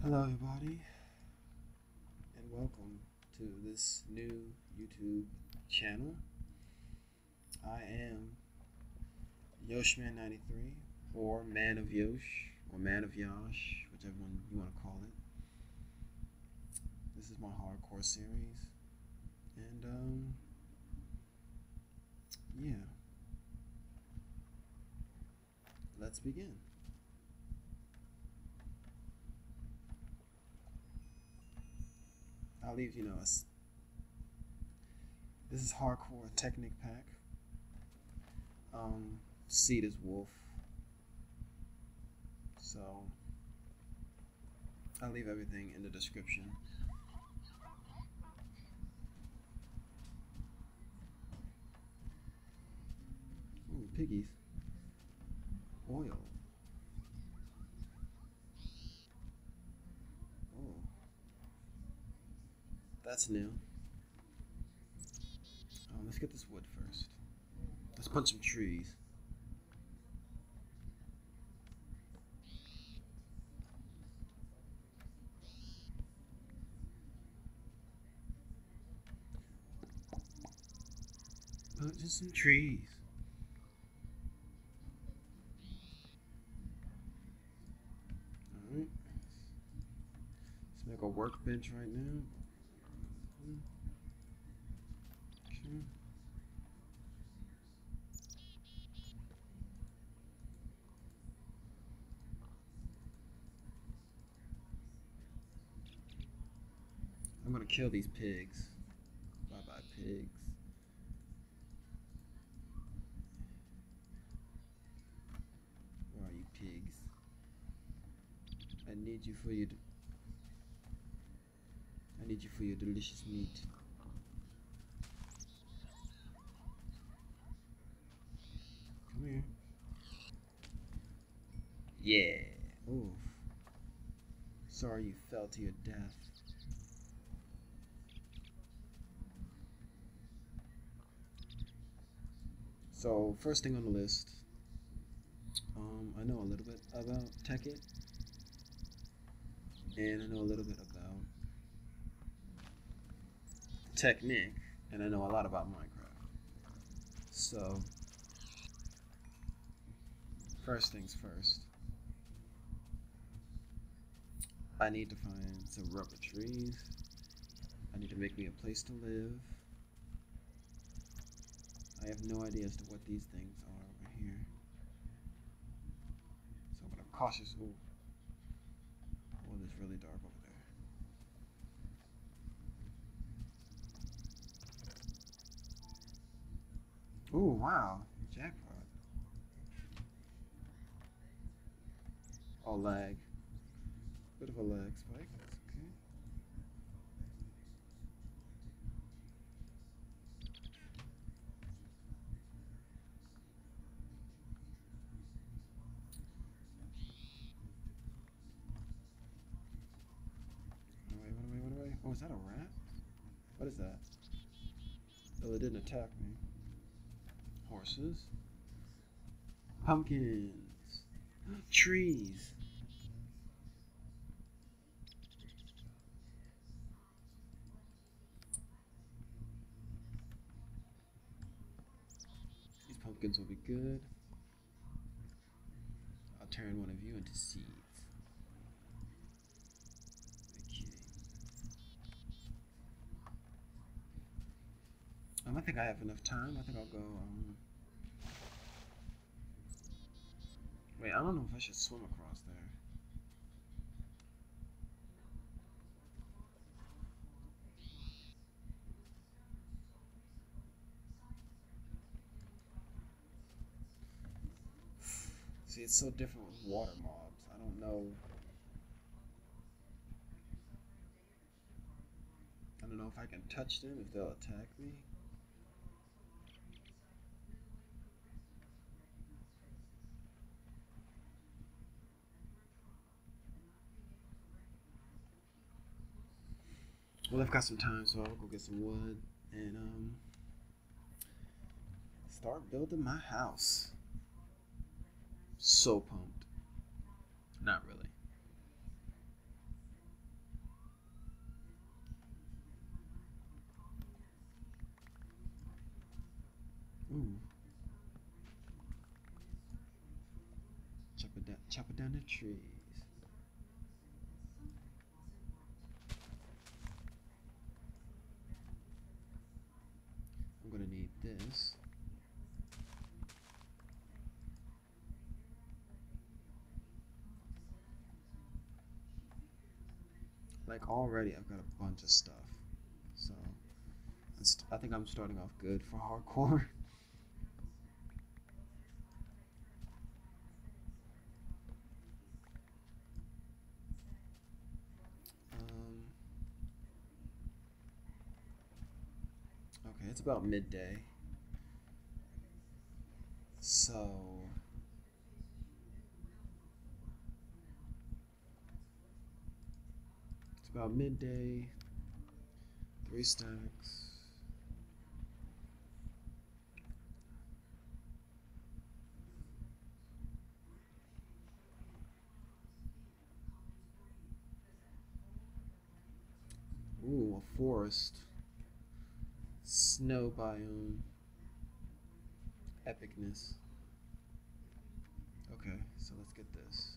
Hello everybody, and welcome to this new YouTube channel. I am Yoshman93, or ManOfYosh, or ManOfYosh, whichever one you want to call it. This is my hardcore series, and yeah, let's begin. I'll leave, this is hardcore Technic pack. Seed is wolf. So I'll leave everything in the description. Ooh, piggies. Oil. Oh, that's new. Let's get this wood first. Let's punch some trees. Punching some trees. Alright. Let's make a workbench right now. Okay. I'm gonna kill these pigs. Bye bye, pigs. Where are you, pigs? I need you for your delicious meat. Come here. Yeah. Oof. Sorry you fell to your death. So, first thing on the list, I know a little bit about Technic, and I know a little bit about Technic, and I know a lot about Minecraft. So, first things first, I need to find some rubber trees. I need to make me a place to live. I have no idea as to what these things are over here. So I'm gonna cautious. Ooh, it's really dark over there. Ooh, wow, jackpot. Oh, lag. Bit of a lag spike. That's okay. What away. Oh, is that a rat? What is that? Oh, it didn't attack me. Horses. Pumpkins. Trees. These pumpkins will be good. I'll turn one of you into seeds. I think I have enough time. I think I'll go. Wait, I don't know if I should swim across there. See, it's so different with water mobs. I don't know. I don't know if I can touch them, if they'll attack me. Well, I've got some time, so I'll go get some wood and start building my house. So pumped. Not really. chop it down the trees. I'm gonna need this. Like already I've got a bunch of stuff. So I think I'm starting off good for hardcore. Okay, it's about midday. So it's about midday. 3 stacks. Ooh, a forest. Snow biome. Epicness. Okay, so let's get this.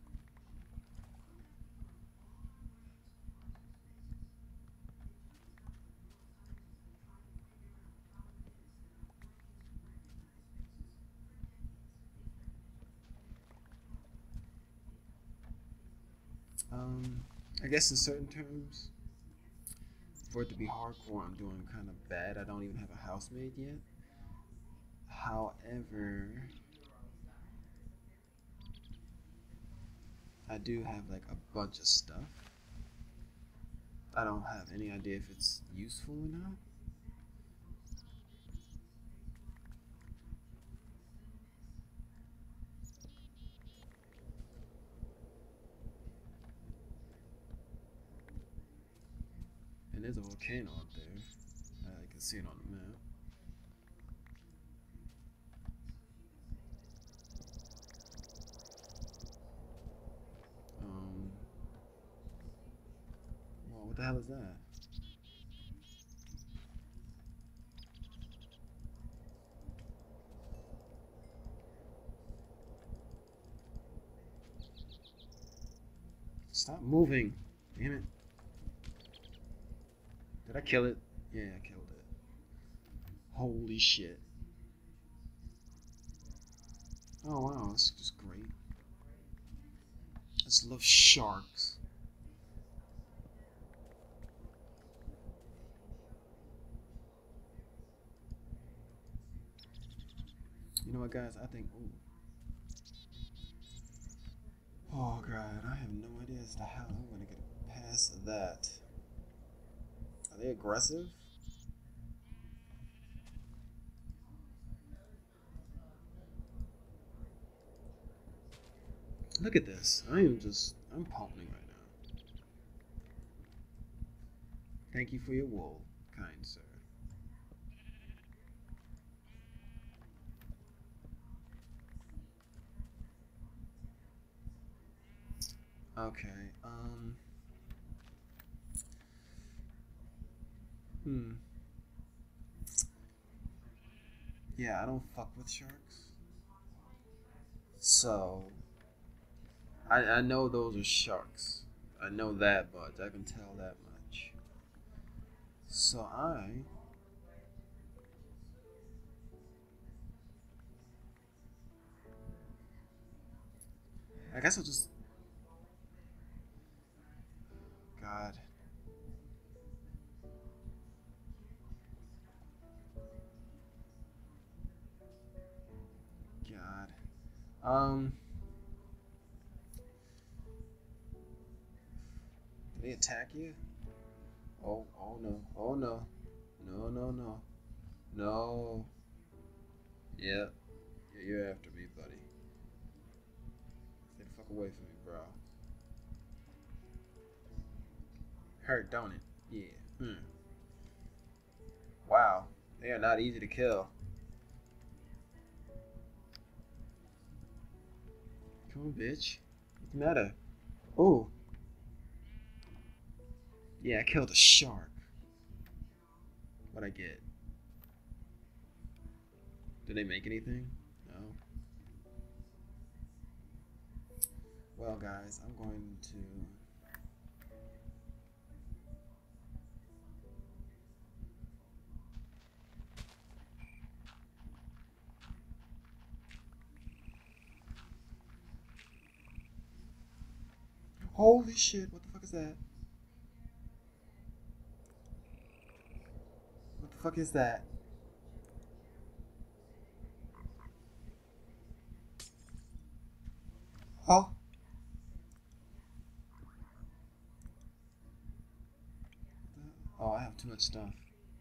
I guess in certain terms, for it to be hardcore, I'm doing kind of bad. I don't even have a house made yet. However, I do have like a bunch of stuff. I don't have any idea if it's useful or not. And there's a volcano up there. I can see it on the map. Well, what the hell is that? Stop moving. Damn it. Did I kill it? Yeah, I killed it. Holy shit. Oh wow, this is just great. I just love sharks. You know what, guys? I think. Ooh. Oh god, I have no idea as to how I'm gonna get past that. Are they aggressive? Look at this. I'm pulping right now. Thank you for your wool, kind sir. Okay, Yeah, I don't fuck with sharks. So, I know those are sharks. I know that much. I can tell that much. So I guess I'll just. God. God. Did they attack you? Oh no. Oh no. No, no, no. No. Yeah. Yeah, you're after me, buddy. Stay the fuck away from me, bro. Hurt, don't it? Yeah. Wow. They are not easy to kill. Come on, bitch. What's the matter? Oh. Yeah, I killed a shark. What'd I get? Did they make anything? No. Well, guys, I'm going to. Holy shit, what the fuck is that? What the fuck is that? Oh. Oh, I have too much stuff.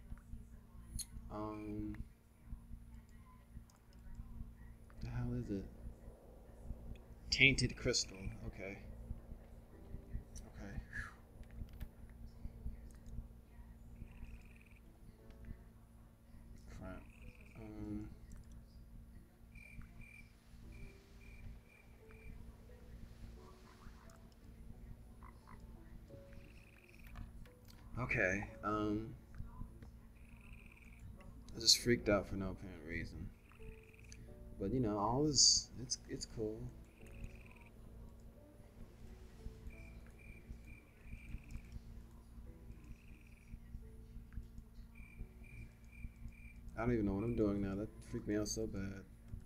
The hell is it? Tainted crystal. Okay. Okay. Crap. Okay. I just freaked out for no apparent reason. But you know, all is it's cool. I don't even know what I'm doing now. That freaked me out so bad.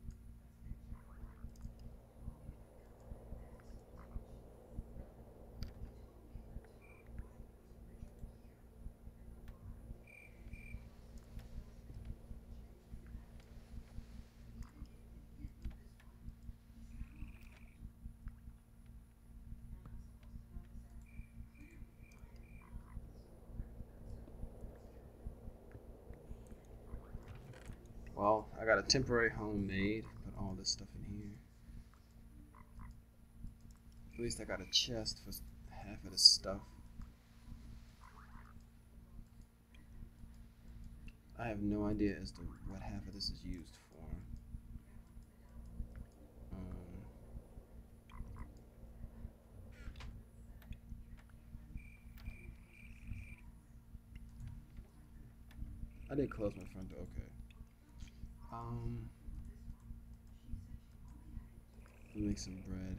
Well, I got a temporary home made. Put all this stuff in here. At least I got a chest for half of this stuff. I have no idea as to what half of this is used for. I did close my front door. Okay. Let me make some bread.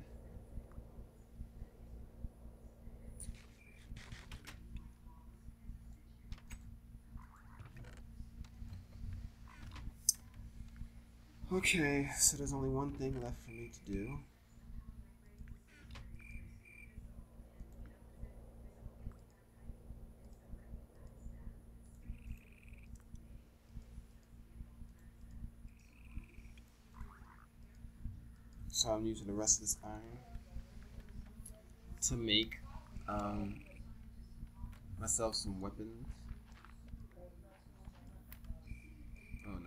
Okay, so there's only one thing left for me to do. So I'm using the rest of this iron to make myself some weapons. Oh no.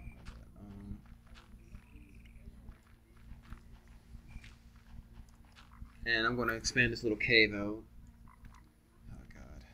And I'm going to expand this little cave out. Oh god.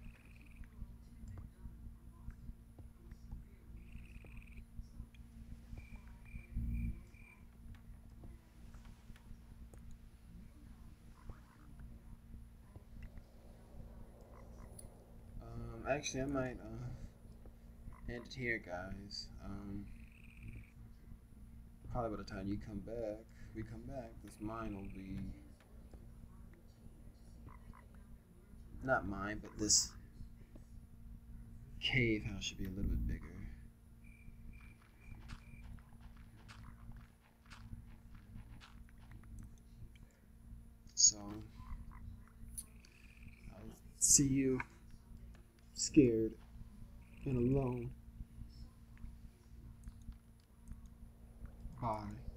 Actually, I might end it here, guys. Probably by the time we come back, this mine will be not mine, but this cave house should be a little bit bigger. So I'll see you scared and alone. Bye.